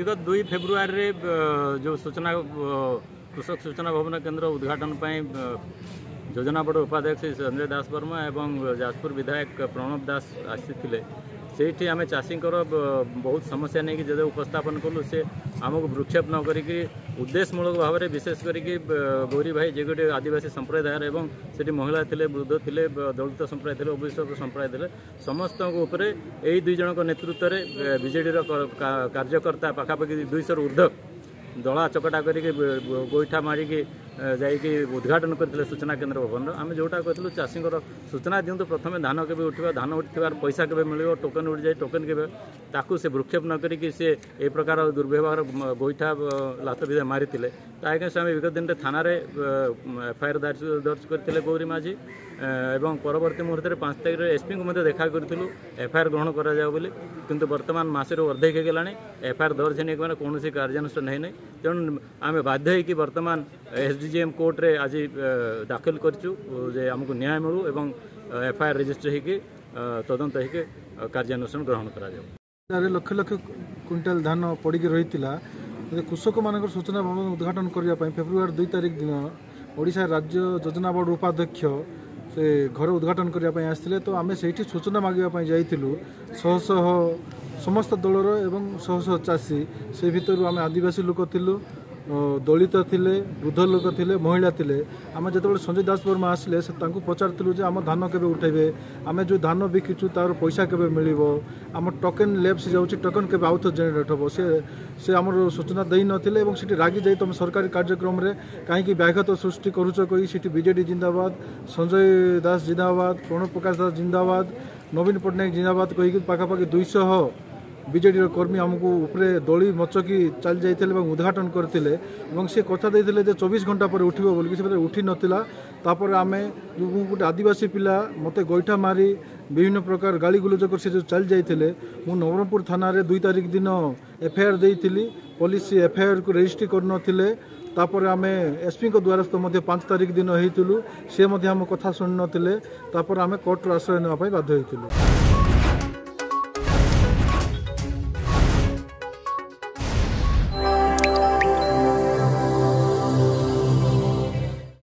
विगत 2 फेब्रुआरी जो सूचना कृषक सूचना भवन केन्द्र उद्घाटन योजना बोर्ड उपाध्यक्ष संजय दास वर्मा एवं जाजपुर विधायक प्रणव दास आसी से आम चाषी बहुत समस्या नहीं कि उपस्थापन कलु से आमको भ्रूक्षेप न करी उद्देश्यमूलक भाव में विशेष करी गौरी भाई जे गोटे आदिवासी संप्रदायर एवं से महिला थे वृद्ध थे दलित संप्रदाय थे ओबीसी संप्रदाय थे समस्त यही 2 जन नेतृत्व में बीजेडी कार्यकर्ता पाखापाखि 200 ऊर्ध्व दला चकटा करके गोईठा मारिकी जाइए उद्घाटन करते सूचना केन्द्र भवन आम जोटा कहूँ चाषी सूचना दिंतु प्रथम धान के उठा धान उठार पैसा के मिल टोकन उठ जाए टोकन के ताकू से भ्रूक्षेप न करी से ए प्रकार दुर्व्यवहार गोईठा लात विधा मारी अगेंस्ट आम विगत दिन थाना एफआईआर दर्ज करते गौरी माझी एवं परवर्ती मुहूर्त में 5 तारीख एसपी को देखा करूँ एफआईआर ग्रहण कर किंतु वर्तमान मस अर्धेक होगा एफआईआर दर्ज नहीं मैंने कौन कार्यानुष्ठान है नहीं तेणु आम बाध्य होगी वर्तमान एसडीजीएम कोर्ट रे आज दाखिल करूँ आमको न्याय मिलू एवं एफआईआर रजिस्टर होगी तदंत होगी कार्यानुष्ठान ग्रहण कर लक्ष लक्ष क्विंटाल धान पड़ी रही कृषक मान सूचना भवन उद्घाटन करने फेब्रुआरी 2 तारीख दिन ओडिशा राज्य योजना बोर्ड उपाध्यक्ष से घर उद्घाटन करने आसते तो आम से सूचना मांगापी जाइलु शह शह समस्त दलर एवं शह शह चाषी से भितर आम आदिवासी लोक थिलु दलित थिले वृद्ध लोक थिले महिला थिले आम जो संजय दास वर्मा आसिले से पचारूँ जे आम धान केबे उठेबे आम जो धान बिकिचु तार पैसा केबे मिलिबो आम टोकन लैप्स जाउछि टोकन केबे आउट जनरेट हो से आमर सूचना दे नथिले एवं सिटी रागी जाई तुम सरकारी कार्यक्रम रे कहीं व्याघात सृष्टि करूच कही सिटी बीजेडी जिंदाबाद संजय दास जिंदाबाद प्रणव प्रकाश दास जिंदाबाद नवीन पट्टनायक जिंदाबाद कही पाखापाखि 200 बीजेडी कर्मी आमको उपरे दली मचकी चल जाते उद्घाटन करते से कथा देते 24 घंटा पर उठो बोल से उठी नाला तापर आम गोटे आदिवासी पिला मत गोईठा मारी विभिन्न प्रकार गाली गुलज कर जो चल जाते मु नवरंगपुर थाना 2 तारीख दिन एफआईआर देती पुलिस एफआईआर को रजिस्ट्री करनथिले तापर आम एसपी को द्वारस्थ 5 तारीख दिन होइतलु से आम कथा शुणी नथिले तापर आम कोर्ट आश्रय नापी बाध्य होइतलु।